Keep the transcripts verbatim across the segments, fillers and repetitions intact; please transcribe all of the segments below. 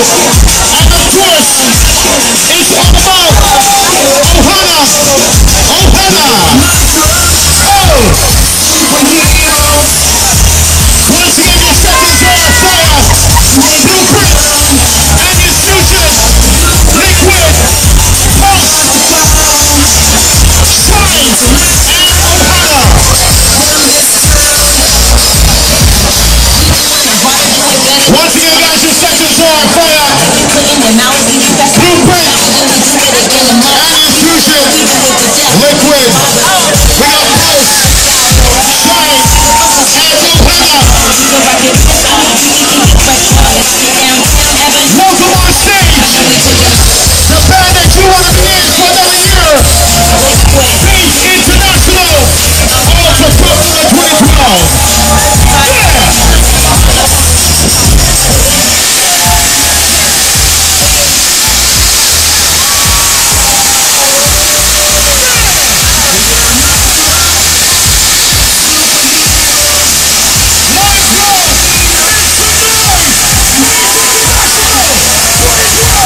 And of course, it's all about Ohana. Ohana. Oh! Once again, your seconds are on fire. Blueprint and his future. Liquid. Pulse. Shines. And Ohana. Once again, guys, your sections are on fire. Blueprint and infusion. Liquid. We got Pulse. Shine. And Ohana. Welcome on stage. The band that you want to be in for another year. Faith International. Ultra Popular twenty twelve. Yeah.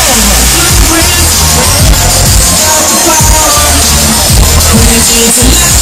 It's